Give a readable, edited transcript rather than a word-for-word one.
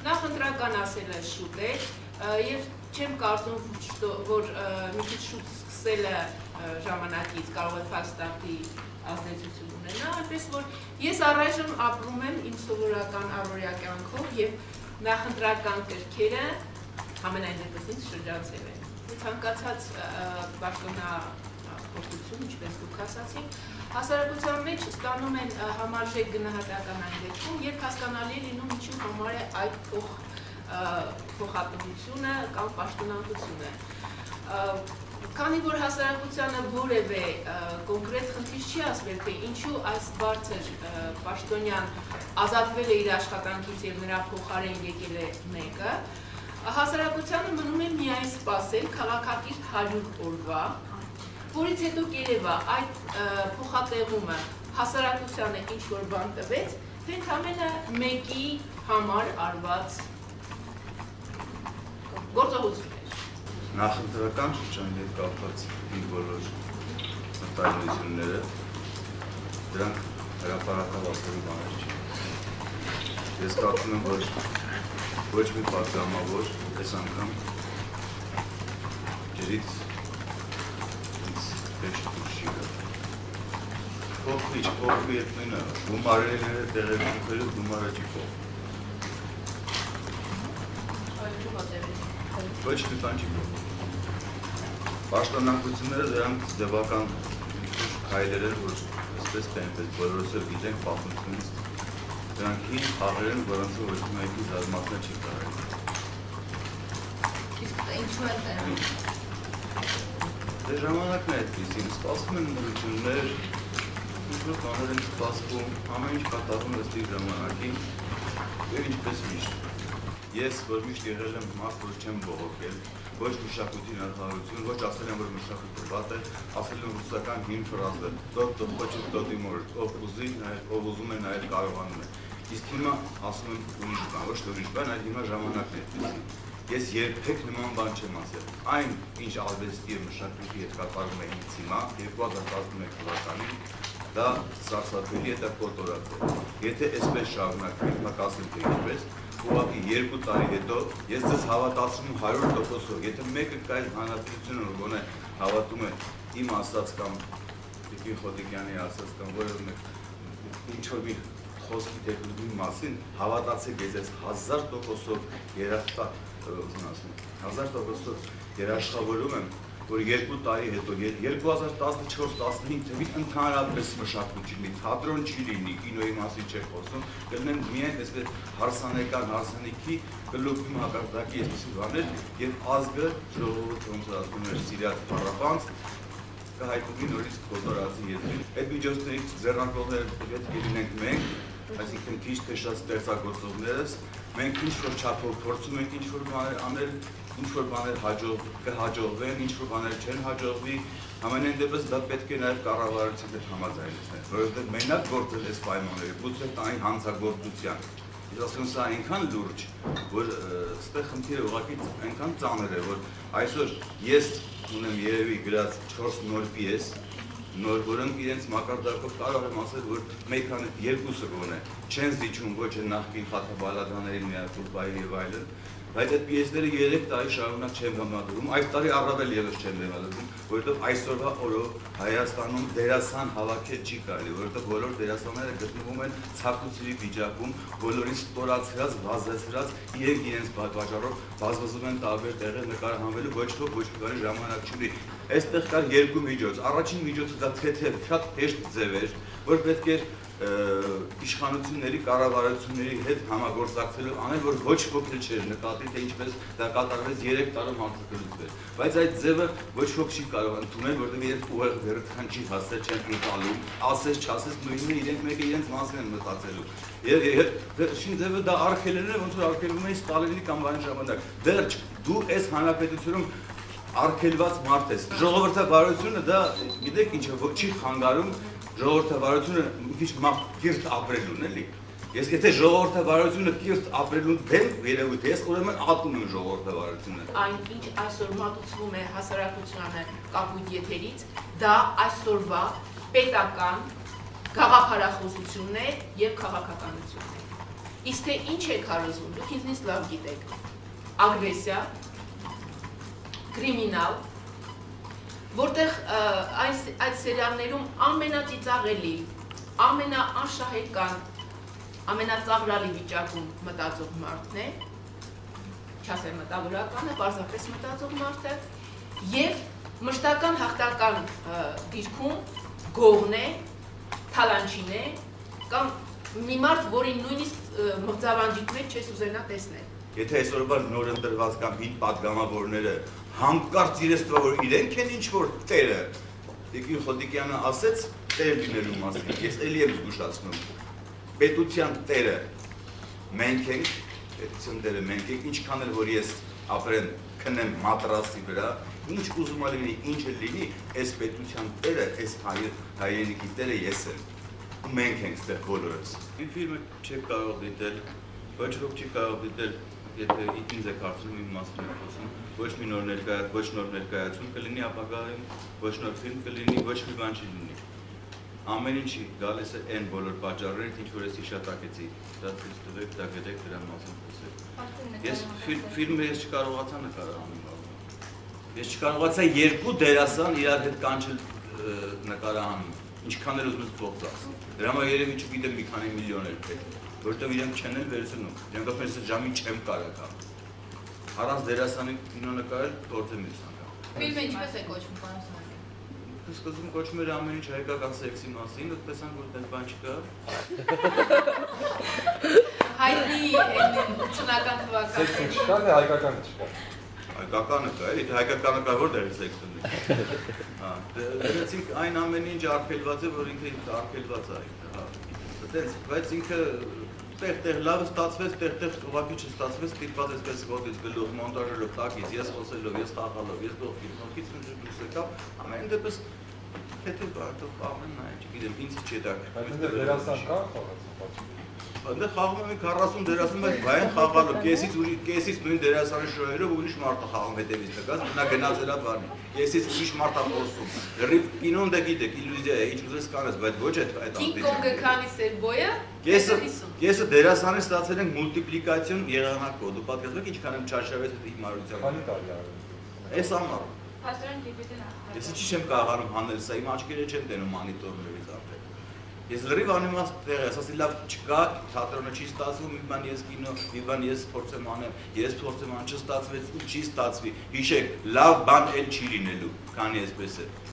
Նախընտրական ասելը շուտ է, եւ չեմ կարծում, որ մի քիչ շուտ սկսելը ժամանակից կարող է ֆաստարտի ազդեցություն ունենա, այնպես որ ես առայժմ ապրում եմ իմ սովորական առօրյա կյանքով եւ նախընտրական կրքերը ամենայն դեպս ինձ շրջանցել են։ Ցանկացած պաշտոնախոսություն, ինչպես դուք ասացիք, հասարակության մեջ ստանում են համարժեք գնահատական այն դեպքում, երբ հասկանալի է լինում ինչու համար է այդ փոխհատուցությունը կամ պաշտոնանկությունը։ Քանի որ հասարակությանը որևէ կոնկրետ խնդիր չի ասվել, թե ինչու այս բարձր պաշտոնյան ազատվել է իր աշխատանքից եւ նրա փոխարեն եկել է մեկը, հասարակությանը մնում է միայն սպասել քաղաքակիրթ 100 օրվա, որից հետո կերևա այդ փոխատեղումը հասարակությանը ինչ-որ բան տվեց, թե ընդամենը մեկի համար արված գործողություն էր։ Նախընտրական շրջանի հետ կապված իմ բոլոր մտայնությունները դրանք հրապարակավ ասելու բաներ չի։ Ես կարծում եմ, որ ոչ մի պատգամավոր այս անգամ ջրից ինձ հեշտ դուրս չի գա։ Փոխվի հետ նույնը, գումարելները տեղեկությունները գումարը չի փոխվի։ Ոչ մի բան չի փոխվում։ Պաշտոնանկությունները դրանք ձևական քայլեր են, որ այսպես թե այնպես բոլորս էլ գիտենք պատմությունից, դրանք հին խաղեր են, որոնցով ոչ մեկի զարմացնել չի կարելի։ Իսկ ինչու են տենում։ Դե ժամանակն է այդպիսին, սպասում են նորություններ, ինչ-որ բաներ են սպասվում, ամեն ինչ կատարվում ըստ իր ժամանակին եւ ինչպես միշտ։ Ես, որ միշտ եղել եմ մարդ, որ չեմ բողոքել, ոչ մշակույթի նախարարություն, ոչ ասել եմ, որ մշակույթը վատ է, ասել եմ ռուսական հին ֆրազը, ով ուզում է նաև կարողանում է։ Իսկ հիմա ասում եմ ուրիշ բան, ոչ ուրիշ բան, այլ հիմա ժամանակն է այդպիսին։ Ես երբեք նման բան չեմ ասել։ Այն, ինչ արվեստի եւ մշակույթի հետ կատարվում է ինձ հիմա 2011 թվականին, դա սարսափելի է, դա կոտորած է։ Եթե այսպես շարունակվի, հիմա կասեմ թե ինչպես, ուղղակի 2 տարի հետո ես ձեզ հավատացնում եմ 100%-ով, եթե մեկը կայ հանրապետությունը գոնե հավատում է իմ ասած կամ Տիկին Խոտիկյանի ասած կամ որևէ ինչ-որ մի խոսքի տեխնիկի մասին, հավատացեք ես 1000%-ով երաշխավորում եմ, որ 2 տարի հետո 2014-15 թվականին ընդհանրապես մշակույթ չի լինի, թատրոն չի լինի, կինոյի մասին չեք խոսում, կլինեն միայն այսպես հարսանեկան հարսանիքի գլուխի մակարդակի այսպիսի բաներ եւ ազգը ժողովուրդը ոնց ասում էր Սիրիա փառապանց կհայտնվի նորից կոտորածի եզրին։ Այդ միջոցներից ձեռնարկողները պետք է լինենք մենք, այսինքն քիչ թե շատ ստեղծագործողներս, մենք ինչ-որ չափով փորձում ենք ինչ-որ բաներ անել, ինչ-որ բաներ կհաջողվեն, ինչ-որ բաներ չեն հաջողվի, ամենայն դեպս դա պետք է նաև կառավարության հետ համաձայնեցնել, որովհետև մենակ գործել այս պայմանները, գուցե տանի հանցագործության։ Ես ասում եմ, սա այնքան լուրջ, որ ստեղ խնդիրը ուղղակի այնքան ծանր է, որ այսօր ես ունեմ երևի գրած 4 նոր պիես, որոնք իրենց մակարդակով կարող եմ ասել, որ մեկ քանի երկուսը գոնե չեն զիջում ոչ նախկին Խաթաբալադաների Միացուբայի եւ այլն, բայց այդ պիեսները 3 տարի շարունակ չեն համադրում, այս տարի առավել եւս չեն համադրում, որովհետեւ այսօրվա օրով Հայաստանում դերասան հավաքել չի կարելի, որովհետեւ բոլոր դերասանները գտնվում են ցավուցրի վիճակում, բոլորին ստորացրած, վազեցրած, իրենց պատվաճառով բազմազում են տարբեր տեղեր նկարահանվելու, ոչ մի ժամանակ չունի։ Այստեղ կար 2 միջոց։ Առաջին միջոցը դա թեթև, շատ հեշտ ձև էր, որ պետք էր իշխանությունների, կառավարությունների հետ համագործակցելով անել, որ ոչ ոք չէր նկատի, թե ինչպես դա կատարվեց 3 տարում հանցագործվել։ Բայց այդ ձևը ոչ ոք չի կարող ընդունել, որովհետև իրենց ուղեղ վերջան չի հասել, չեն ընկալում, ասես չասես նույնն է, իրենք մեկը իրենց մասին են մտածելու։ Վերջին ձևը դա արգելելն է, ոնց որ արգելվում է Ստալինի կամ այն ժամանակ։ Վերջ, դու այս հանրապետությունում արգելված մարդ ես։ Ժողովրդավարությունը դա գիտեք ինչ է, չի խանգարում ժողովրդավարությունը մի քիչ կիրթ ապրելուն էլի։ Ես եթե ժողովրդավարությունը կիրթ ապրելուն դեմ երևույթ ես, ուրեմն ատում եմ ժողովրդավարությունը։ Այն ինչ այսօր մատուցվում է հասարակությանը կապույտ եթերից, դա այսօրվա պետական գաղափարախոսությունն է եւ քաղաքականությունն է։ Իսկ թե ինչ եք հարազում, դուք ինձնից լավ գիտեք, ագրեսիա, կրիմինալ, որտեղ այդ սերիալներում ամենածիծաղելի, ամենաանշահեկան, ամենածաղրալի վիճակում մտածող մարդն է, չասեմ մտավորական է, պարզապես մտածող մարդ է, և մշտական հաղթական դիրքում գողն է, թալանչին է, կամ մի մարդ, որին նույնիսկ մղձավանջիկ մեջ չես ուզենա տեսնել։ Եթե այսօրվա նոր ընտրված կամ հին պատգամավորները հանկարծ իրենց թվա, որ իրենք են ինչ-որ տերը, Տիկին Խոդիկյանը ասեց տեր լինելու մասին, ես էլի եմ զգուշացնում, պետության տերը մենք ենք, պետության տերը մենք ենք, ինչքան էլ որ ես ապրեն քնեմ մատրասի վրա, ինչ ուզում լինի, ինչ լինի, այս պետության տերը, այս հայրենիքի տերը ես եմ, ու մենք ենք ստեղ բոլորս։ Իմ ֆիլմը չեք կարող դիտել, ոչ ոք չի կարող դիտել, եթե ինձ եք հարցնում իմ մասին եք խոսում, ոչ նոր ներկայացում կլինի ապագայում, ոչ նոր ֆիլմ կլինի, ոչ մի բան չի լինի։ Ամեն ինչի գալիս է այն բոլոր պատճառներից, ինչ որ ես հիշատակեցի, դա ցույց տվեք, դա գտեք, դրա մասին խոսեք։ Ես ֆիլմը ես չկարողացա նկարահանել։ Ես չկարողացա երկու դերասան իրար հետ կանչել նկարահանում, ինչքան էլ ուզում ես փոխած։ Դրա համար երևի չգիտեմ մի քանի միլիոն էլ պետք, որովհետև իրենք չեն էլ վերցնում։ Իրենք ասում են, ես ժամին չեմ կարող։ Առանց դերասանի կինո նկարել փորձեմ ես անգամ։ Ֆիլմը ինչպես է կոչվում, պարոն Սահակյան։ Սկզբում կոչվում էր ամեն ինչ հայկական սեքսի մասին, ու տեսանք որ այդպես բան չկա։ Հայտնի 80-ական թվականներին։ Սեքսը չկա, թե հայկականը չկա։ Հայկականը կա, եթե հայկականը կա, որտեղից սեքս ունի։ Դրեցինք այն ամեն ինչ արգելված է, որ ինքը արգելված է այդտեղ։ Բայց ինքը տեղ լավ ստացվեց, տեղ ուղղակի չստացվեց, ստիպված էսպես ոտից գլուխ, մոնտաժելով, տակից, ես խոսելով, ես խաղալով, ես գողքից դուրս եկավ, ամեն դեպս հետո բարդով ամեն նայ, չգիտեմ, ինձ չի դա։ Բայց այնտեղ դերասան կա խաղացող։ Այնտեղ խաղում են 40 դերասան, բայց բայն խաղալով, կեսից նույն դերասանի շոյերով ուրիշ մարդ է խաղում հետևից նկած, նա գնաց էլա բանի։ Կեսից ուրիշ մարդ է խոսում։ Լրիվ կինոն դե գիտեք, իլյուզիա է, ինչ ուզես կանես, բայց ոչ այդ Կինգ Կոնգը քանի սերբոյը։ Կեսը դերասանի ստացել ենք մուլտիպլիկացիոն եղանակով։ Դու պատկերացնում եք ինչքան եմ չարշավեց այդ հիմարությամբ։ Քանի տարի է արել։ Այս ամառ։ Հասարակ դիպետին Ես ինչի չեմ կարողանում հանել սա, իմ աչքերը չեմ տենում մոնիտորներից արդեն։ Ես լրիվ անիմաստ տեղ ես, ասացի լավ չկա, թատրոնը չի ստացվում, մի բան ես կինո, մի բան ես փորձեմ անեմ, ես փորձեմ ան չստացվեց, չի ստացվի։ Հիշեք, լավ բան էլ չի լինելու, քանի այսպես է։